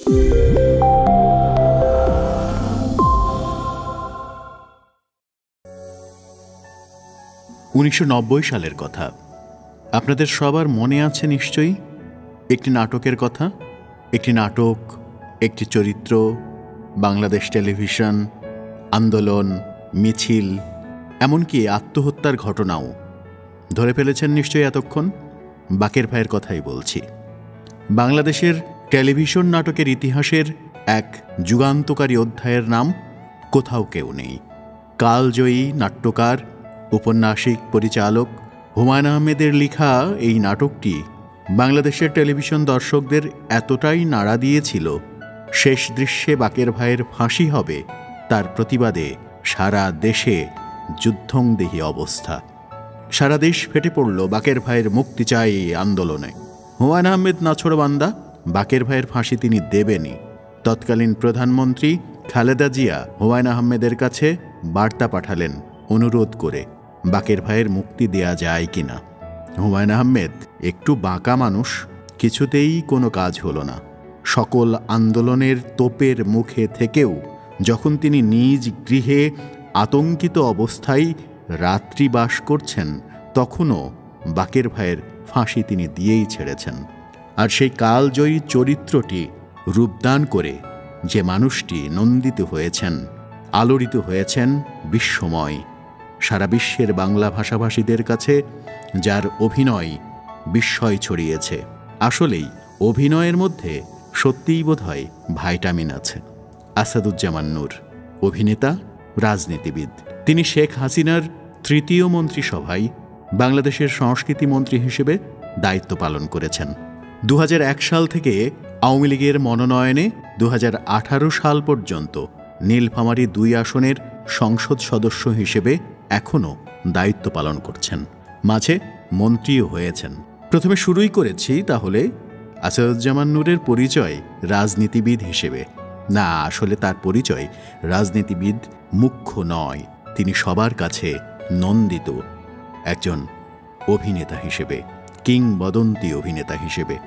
সালের কথা আপনাদের সবার মনে আছে নিশ্চয়ই। একটি নাটকের কথা, একটি নাটক, একটি চরিত্র, বাংলাদেশ টেলিভিশন, আন্দোলন, মিছিল, এমনকি আত্মহত্যার ঘটনাও। ধরে ফেলেছেন নিশ্চয়ই এতক্ষণ? বাকের ভাইয়ের কথাই বলছি। বাংলাদেশের টেলিভিশন নাটকের ইতিহাসের এক যুগান্তকারী অধ্যায়ের নাম কোথাও কেউ নেই। কালজয়ী নাট্যকার, উপন্যাসিক, পরিচালক হুমায়ূন আহমেদের লেখা এই নাটকটি বাংলাদেশের টেলিভিশন দর্শকদের এতটাই নাড়া দিয়েছিল, শেষ দৃশ্যে বাকের ভাইয়ের ফাঁসি হবে তার প্রতিবাদে সারা দেশে যুদ্ধংদেহী অবস্থা। সারা দেশ ফেটে পড়ল বাকের ভাইয়ের মুক্তি চাই আন্দোলনে। হুমায়ূন আহমেদ নাছোড়বান্দা, বাকের ভাইয়ের ফাঁসি তিনি দেবেনই। তৎকালীন প্রধানমন্ত্রী খালেদা জিয়া হুমায়ূন আহমেদের কাছে বার্তা পাঠালেন অনুরোধ করে বাকের ভাইয়ের মুক্তি দেয়া যায় কিনা। হুমায়ূন আহমেদ একটু বাঁকা মানুষ, কিছুতেই কোনো কাজ হলো না। সকল আন্দোলনের তোপের মুখে থেকেও যখন তিনি নিজ গৃহে আতঙ্কিত অবস্থায় রাত্রি বাস করছেন, তখনও বাকের ভাইয়ের ফাঁসি তিনি দিয়েই ছেড়েছেন। আর সেই কালজয়ী চরিত্রটি রূপদান করে যে মানুষটি নন্দিত হয়েছেন, আলোড়িত হয়েছেন বিশ্বময়, সারা বিশ্বের বাংলা ভাষাভাষীদের কাছে যার অভিনয় বিস্ময় ছড়িয়েছে। আসলেই অভিনয়ের মধ্যে সত্যিই বোধহয় ভাইটামিন আছে। আসাদুজ্জামান নূর, অভিনেতা, রাজনীতিবিদ। তিনি শেখ হাসিনার তৃতীয় মন্ত্রিসভায় বাংলাদেশের সংস্কৃতি মন্ত্রী হিসেবে দায়িত্ব পালন করেছেন। 2001 সাল থেকে আওয়ামী লীগের মনোনয়নে 2018 সাল পর্যন্ত নীলফামারী 2 আসনের সংসদ সদস্য হিসেবে এখনও দায়িত্ব পালন করছেন। মাঝে মন্ত্রীও হয়েছেন। প্রথমে শুরুই করেছি তাহলে আসাদুজ্জামান নূরের পরিচয় রাজনীতিবিদ হিসেবে। না, আসলে তার পরিচয় রাজনীতিবিদ মুখ্য নয়, তিনি সবার কাছে নন্দিত একজন অভিনেতা হিসেবে, কিংবদন্তি অভিনেতা হিসেবে।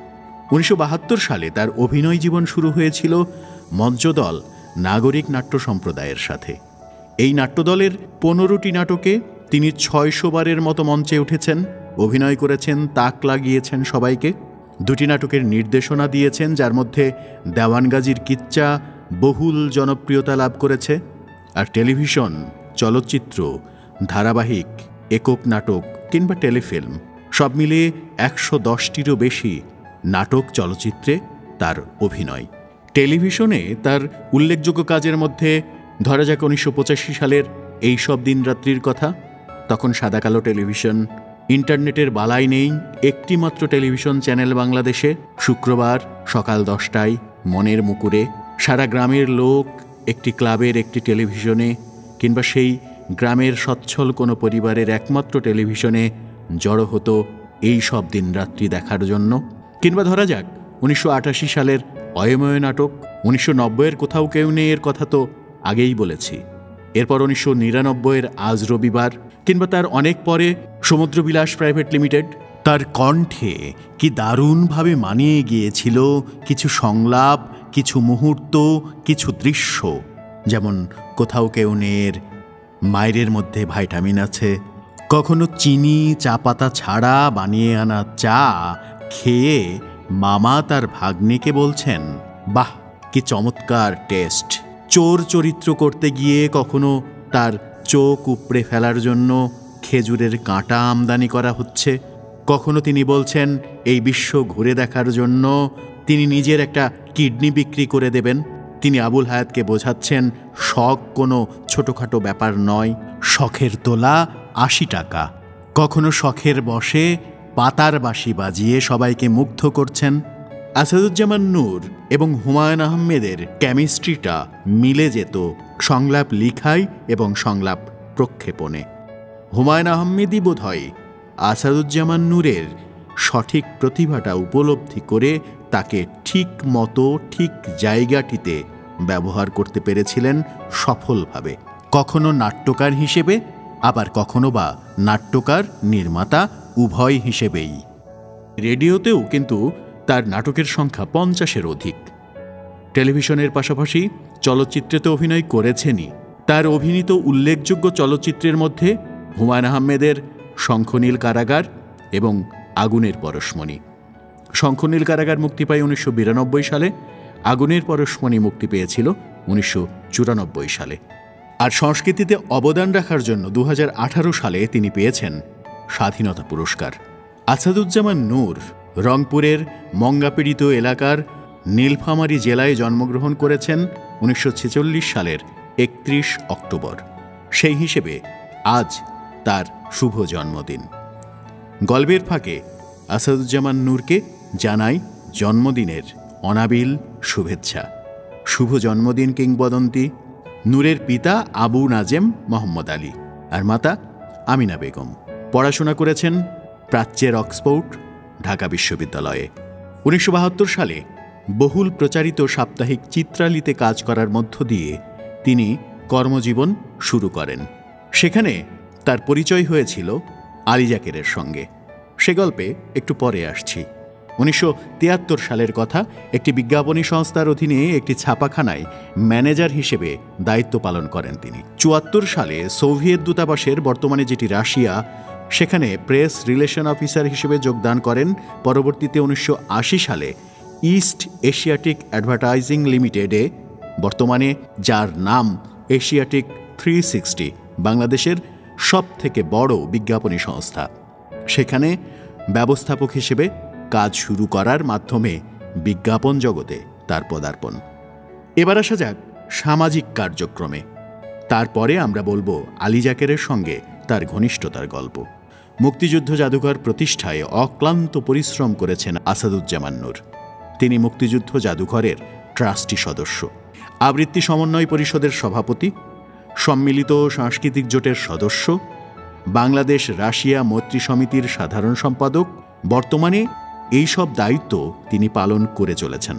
1972 সালে তার অভিনয় জীবন শুরু হয়েছিল মঞ্চদল নাগরিক নাট্য সম্প্রদায়ের সাথে। এই নাট্যদলের 15টি নাটকে তিনি 600 বারের মতো মঞ্চে উঠেছেন, অভিনয় করেছেন, তাক লাগিয়েছেন সবাইকে। 2টি নাটকের নির্দেশনা দিয়েছেন, যার মধ্যে দেওয়ানগাজীর কিচ্চা বহুল জনপ্রিয়তা লাভ করেছে। আর টেলিভিশন, চলচ্চিত্র, ধারাবাহিক, একক নাটক কিংবা টেলিফিল্ম সব মিলিয়ে 110টিরও বেশি নাটক, চলচ্চিত্রে তার অভিনয়। টেলিভিশনে তার উল্লেখযোগ্য কাজের মধ্যে ধরা যাক 1985 সালের এই সব দিনরাত্রির কথা। তখন সাদাকালো টেলিভিশন, ইন্টারনেটের বালাই নেই, একটি মাত্র টেলিভিশন চ্যানেল বাংলাদেশে। শুক্রবার সকাল 10টায় মনের মুকুরে সারা গ্রামের লোক একটি ক্লাবের একটি টেলিভিশনে কিংবা সেই গ্রামের সচ্ছল কোনো পরিবারের একমাত্র টেলিভিশনে জড়ো হতো এই সব দিনরাত্রি দেখার জন্য। কিংবা ধরা যাক 1988 সালের অয়ময় নাটক, 1990-এর কোথাও কেউ নেই এর কথা তো আগেই বলেছি। এরপর 1999-এর আজ রবিবার, কিংবা তার অনেক পরে সমুদ্রবিলাস প্রাইভেট লিমিটেড। তার কণ্ঠে কি দারুণভাবে মানিয়ে গিয়েছিল কিছু সংলাপ, কিছু মুহূর্ত, কিছু দৃশ্য, যেমন কোথাও কেউ নেই মায়ের মধ্যে ভাইটামিন আছে। কখনো চিনি চা পাতা ছাড়া বানিয়ে আনা চা খেয়ে মামা তার ভাগ্নিকে বলছেন, বাহ কি চমৎকার টেস্ট। চোর চরিত্র করতে গিয়ে কখনো তার চোখ উপড়ে ফেলার জন্য খেজুরের কাঁটা আমদানি করা হচ্ছে। কখনো তিনি বলছেন এই বিশ্ব ঘুরে দেখার জন্য তিনি নিজের একটা কিডনি বিক্রি করে দেবেন। তিনি আবুল হায়াতকে বোঝাচ্ছেন শখ কোনো ছোটোখাটো ব্যাপার নয়, শখের তোলা 80 টাকা। কখনো শখের বসে পাতার বাঁশি বাজিয়ে সবাইকে মুগ্ধ করছেন। আসাদুজ্জামান নূর এবং হুমায়ূন আহমেদের কেমিস্ট্রিটা মিলে যেত সংলাপ লিখাই এবং সংলাপ প্রক্ষেপণে। হুমায়ূন আহমেদই বোধহয় আসাদুজ্জামান নূরের সঠিক প্রতিভাটা উপলব্ধি করে তাকে ঠিক মতো ঠিক জায়গাটিতে ব্যবহার করতে পেরেছিলেন সফলভাবে। কখনো নাট্যকার হিসেবে, আবার কখনো বা নাট্যকার নির্মাতা উভয় হিসেবেই। রেডিওতেও কিন্তু তার নাটকের সংখ্যা 50-এর অধিক। টেলিভিশনের পাশাপাশি চলচ্চিত্রে তো অভিনয় করেছেনই। তার অভিনীত উল্লেখযোগ্য চলচ্চিত্রের মধ্যে হুমায়ূন আহমেদের শঙ্খনীল কারাগার এবং আগুনের পরশমণি। শঙ্খনীল কারাগার মুক্তি পায় 1992 সালে, আগুনের পরশমণি মুক্তি পেয়েছিল 1994 সালে। আর সংস্কৃতিতে অবদান রাখার জন্য 2018 সালে তিনি পেয়েছেন স্বাধীনতা পুরস্কার। আসাদুজ্জামান নূর রংপুরের মঙ্গাপীড়িত এলাকার নীলফামারী জেলায় জন্মগ্রহণ করেছেন 1946 সালের 31 অক্টোবর। সেই হিসেবে আজ তার শুভ জন্মদিন। গল্পের ফাঁকে আসাদুজ্জামান নূরকে জানাই জন্মদিনের অনাবিল শুভেচ্ছা। শুভ জন্মদিন কিংবদন্তি নূরের পিতা আবু নাজেম মোহাম্মদ আলী আর মাতা আমিনা বেগম। পড়াশোনা করেছেন প্রাচ্যের অক্সফোর্ড, ঢাকা বিশ্ববিদ্যালয়ে। 1972 সালে বহুল প্রচারিত সাপ্তাহিক চিত্রালীতে কাজ করার মধ্য দিয়ে তিনি কর্মজীবন শুরু করেন। সেখানে তার পরিচয় হয়েছিল আলী যাকেরের সঙ্গে। সে গল্পে একটু পরে আসছি। 1973 সালের কথা। একটি বিজ্ঞাপনী সংস্থার অধীনে একটি ছাপাখানায় ম্যানেজার হিসেবে দায়িত্ব পালন করেন তিনি। 74 সালে সোভিয়েত দূতাবাসের, বর্তমানে যেটি রাশিয়া, সেখানে প্রেস রিলেশন অফিসার হিসেবে যোগদান করেন। পরবর্তীতে 1980 সালে ইস্ট এশিয়াটিক অ্যাডভার্টাইজিং লিমিটেডে, বর্তমানে যার নাম এশিয়াটিক 360, বাংলাদেশের সবথেকে বড় বিজ্ঞাপনী সংস্থা, সেখানে ব্যবস্থাপক হিসেবে কাজ শুরু করার মাধ্যমে বিজ্ঞাপন জগতে তার পদার্পণ। এবার আসা যাক সামাজিক কার্যক্রমে। তারপরে আমরা বলবো আলী যাকেরের সঙ্গে তার ঘনিষ্ঠতার গল্প। মুক্তিযুদ্ধ জাদুঘর প্রতিষ্ঠায় অক্লান্ত পরিশ্রম করেছেন আসাদুজ্জামান নূর। তিনি মুক্তিযুদ্ধ জাদুঘরের ট্রাস্টি সদস্য, আবৃত্তি সমন্বয় পরিষদের সভাপতি, সম্মিলিত সাংস্কৃতিক জোটের সদস্য, বাংলাদেশ রাশিয়া মৈত্রী সমিতির সাধারণ সম্পাদক। বর্তমানে এই সব দায়িত্ব তিনি পালন করে চলেছেন।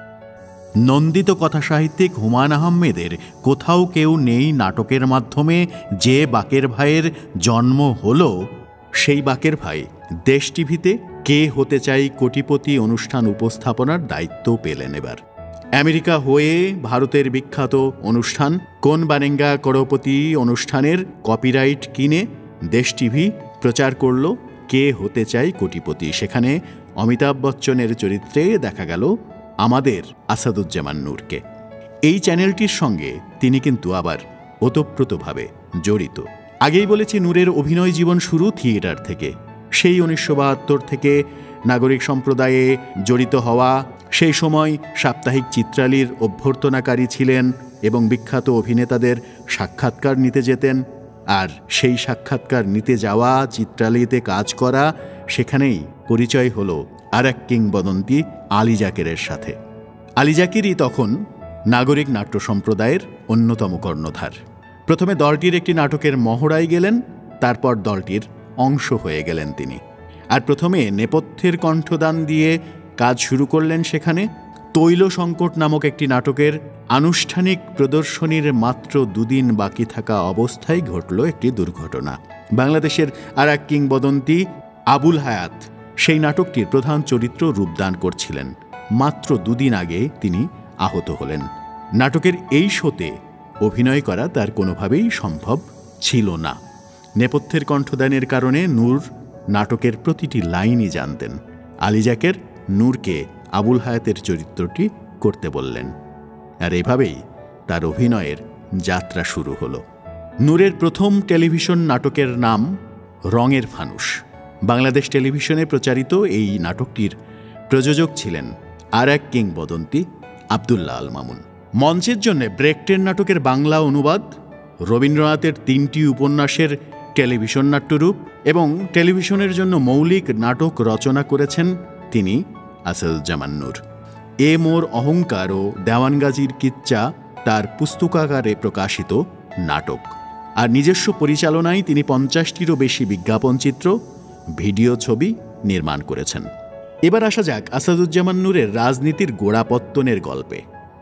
নন্দিত কথাসাহিত্যিক হুমায়ূন আহমেদের কোথাও কেউ নেই নাটকের মাধ্যমে যে বাকের ভাইয়ের জন্ম হলো, সেই বাকের ভাই দেশ টিভিতে কে হতে চাই কোটিপতি অনুষ্ঠান উপস্থাপনার দায়িত্ব পেলেন। এবার আমেরিকা হয়ে ভারতের বিখ্যাত অনুষ্ঠান কোন বানেঙ্গা করোড়পতি অনুষ্ঠানের কপিরাইট কিনে দেশ টিভি প্রচার করল কে হতে চাই কোটিপতি। সেখানে অমিতাভ বচ্চনের চরিত্রে দেখা গেল আমাদের আসাদুজ্জামান নূরকে। এই চ্যানেলটির সঙ্গে তিনি কিন্তু আবার ওতপ্রোতভাবে জড়িত। আগেই বলেছি নূরের অভিনয় জীবন শুরু থিয়েটার থেকে। সেই 1972 থেকে নাগরিক সম্প্রদায়ে জড়িত হওয়া, সেই সময় সাপ্তাহিক চিত্রালীর অভ্যর্থনাকারী ছিলেন এবং বিখ্যাত অভিনেতাদের সাক্ষাৎকার নিতে যেতেন। আর সেই সাক্ষাৎকার নিতে যাওয়া, চিত্রালীতে কাজ করা, সেখানেই পরিচয় হলো আর এক কিংবদন্তি আলী যাকেরের সাথে। আলী যাকেরই তখন নাগরিক নাট্য সম্প্রদায়ের অন্যতম কর্ণধার। প্রথমে দলটির একটি নাটকের মহড়ায় গেলেন, তারপর দলটির অংশ হয়ে গেলেন তিনি। আর প্রথমে নেপথ্যের কণ্ঠদান দিয়ে কাজ শুরু করলেন সেখানে। তৈল সংকট নামক একটি নাটকের আনুষ্ঠানিক প্রদর্শনীর মাত্র 2 দিন বাকি থাকা অবস্থায় ঘটল একটি দুর্ঘটনা। বাংলাদেশের আর এক কিংবদন্তি আবুল হায়াত সেই নাটকটির প্রধান চরিত্র রূপদান করছিলেন। মাত্র 2 দিন আগে তিনি আহত হলেন। নাটকের এই শোতে অভিনয় করা তার কোনোভাবেই সম্ভব ছিল না। নেপথ্যের কণ্ঠদানের কারণে নূর নাটকের প্রতিটি লাইনই জানতেন। আলী যাকের নূরকে আবুল হায়াতের চরিত্রটি করতে বললেন। আর এভাবেই তার অভিনয়ের যাত্রা শুরু হলো। নূরের প্রথম টেলিভিশন নাটকের নাম রঙের ফানুস। বাংলাদেশ টেলিভিশনে প্রচারিত এই নাটকটির প্রযোজক ছিলেন আর এক কিংবদন্তি আব্দুল্লাহ আল মামুন। মঞ্চের জন্য ব্রেকটেন নাটকের বাংলা অনুবাদ, রবীন্দ্রনাথের 3টি উপন্যাসের টেলিভিশন নাট্যরূপ এবং টেলিভিশনের জন্য মৌলিক নাটক রচনা করেছেন তিনি আসাদুজ্জামান নূর। এ মোর অহংকার ও দেওয়ানগাজীর কিচ্চা তার পুস্তকাকারে প্রকাশিত নাটক। আর নিজস্ব পরিচালনায় তিনি 50টিরও বেশি বিজ্ঞাপনচিত্র, ভিডিও ছবি নির্মাণ করেছেন। এবার আসা যাক আসাদুজ্জামান নূরের রাজনীতির গোড়াপত্তনের গল্পে।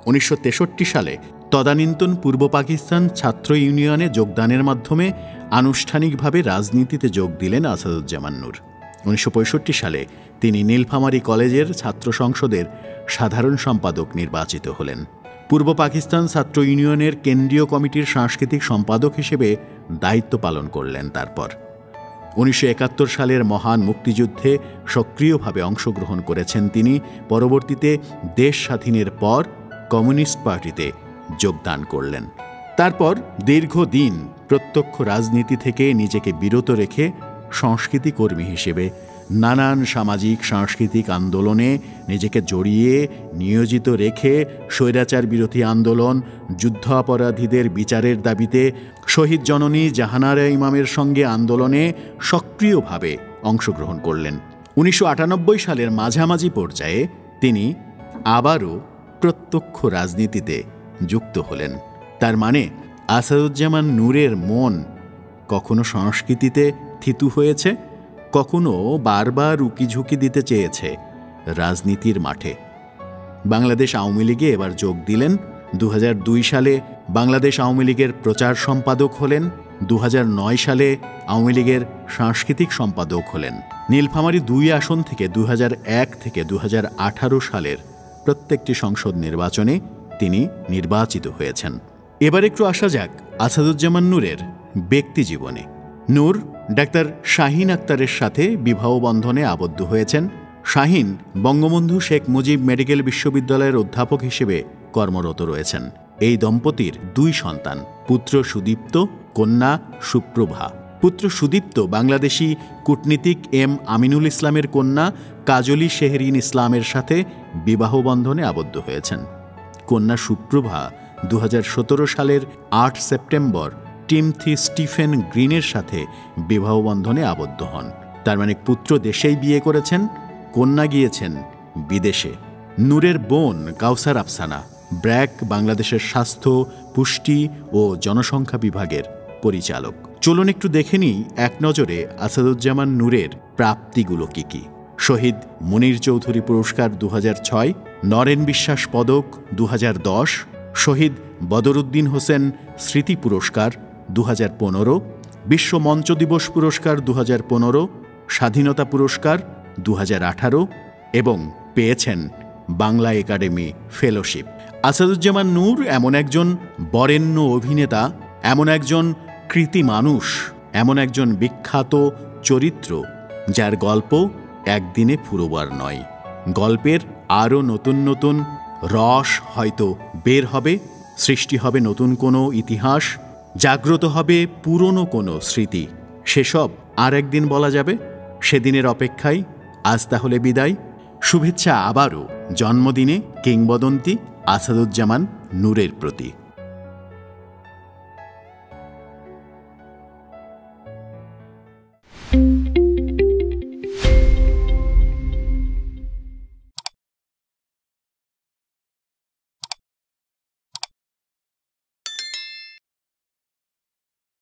1963 সালে তদানীন্তন পূর্ব পাকিস্তান ছাত্র ইউনিয়নে যোগদানের মাধ্যমে আনুষ্ঠানিকভাবে রাজনীতিতে যোগ দিলেন আসাদুজ্জামান নূর। 1965 সালে তিনি নীলফামারী কলেজের ছাত্র সংসদের সাধারণ সম্পাদক নির্বাচিত হলেন। পূর্ব পাকিস্তান ছাত্র ইউনিয়নের কেন্দ্রীয় কমিটির সাংস্কৃতিক সম্পাদক হিসেবে দায়িত্ব পালন করলেন। তারপর 1971 সালের মহান মুক্তিযুদ্ধে সক্রিয়ভাবে অংশগ্রহণ করেছেন তিনি। পরবর্তীতে দেশ স্বাধীনের পর কমিউনিস্ট পার্টিতে যোগদান করলেন। তারপর দীর্ঘদিন প্রত্যক্ষ রাজনীতি থেকে নিজেকে বিরত রেখে সংস্কৃতি কর্মী হিসেবে নানান সামাজিক সাংস্কৃতিক আন্দোলনে নিজেকে জড়িয়ে নিয়োজিত রেখে স্বৈরাচার বিরোধী আন্দোলন, যুদ্ধাপরাধীদের বিচারের দাবিতে শহীদ জননী জাহানারা ইমামের সঙ্গে আন্দোলনে সক্রিয়ভাবে অংশগ্রহণ করলেন। 1998 সালের মাঝামাঝি পর্যায়ে তিনি আবারও প্রত্যক্ষ রাজনীতিতে যুক্ত হলেন। তার মানে আসাদুজ্জামান নূরের মন কখনো সংস্কৃতিতে থিতু হয়েছে, কখনো বারবার উকিঝুঁকি দিতে চেয়েছে রাজনীতির মাঠে। বাংলাদেশ আওয়ামী লীগে এবার যোগ দিলেন। 2002 সালে বাংলাদেশ আওয়ামী লীগের প্রচার সম্পাদক হলেন। 2009 সালে আওয়ামী লীগের সাংস্কৃতিক সম্পাদক হলেন। নীলফামারী 2 আসন থেকে 2001 থেকে 2018 সালের প্রত্যেকটি সংসদ নির্বাচনে তিনি নির্বাচিত হয়েছেন। এবার একটু আসা যাক আসাদুজ্জামান নূরের ব্যক্তি জীবনে। নূর ডাক্তার শাহিন আক্তারের সাথে বিবাহ বন্ধনে আবদ্ধ হয়েছেন। শাহিন বঙ্গবন্ধু শেখ মুজিব মেডিকেল বিশ্ববিদ্যালয়ের অধ্যাপক হিসেবে কর্মরত রয়েছেন। এই দম্পতির 2 সন্তান, পুত্র সুদীপ্ত, কন্যা সুপ্রভা। পুত্র সুদীপ্ত বাংলাদেশি কূটনীতিক এম আমিনুল ইসলামের কন্যা কাজলী শেহরিন ইসলামের সাথে বিবাহ বন্ধনে আবদ্ধ হয়েছেন। কন্যা সুপ্রভা 2017 সালের 8 সেপ্টেম্বর টিমথি স্টিফেন গ্রিনের সাথে বিবাহ বন্ধনে আবদ্ধ হন। তার মানে পুত্র দেশেই বিয়ে করেছেন, কন্যা গিয়েছেন বিদেশে। নূরের বোন কাউসার আফসানা ব্র্যাক বাংলাদেশের স্বাস্থ্য, পুষ্টি ও জনসংখ্যা বিভাগের পরিচালক। চলুন একটু দেখে নিই এক নজরে আসাদুজ্জামান নূরের প্রাপ্তিগুলো কি কি। শহীদ মুনীর চৌধুরী পুরস্কার 2006, নরেন বিশ্বাস পদক 2010, শহীদ বদরুদ্দিন হোসেন স্মৃতি পুরস্কার 2015, বিশ্ব মঞ্চ দিবস পুরস্কার 2015, স্বাধীনতা পুরস্কার 2018 এবং পেয়েছেন বাংলা একাডেমি ফেলোশিপ। আসাদুজ্জামান নূর এমন একজন বরেণ্য অভিনেতা, এমন একজন কৃতি মানুষ, এমন একজন বিখ্যাত চরিত্র যার গল্প একদিনে ফুরোবার নয়। গল্পের আরও নতুন নতুন রস হয়তো বের হবে, সৃষ্টি হবে নতুন কোনো ইতিহাস, জাগ্রত হবে পুরনো কোনো স্মৃতি। সেসব আর একদিন বলা যাবে। সেদিনের অপেক্ষায় আজ তাহলে বিদায়। শুভেচ্ছা আবারও জন্মদিনে কিংবদন্তি আসাদুজ্জামান নূরের প্রতি।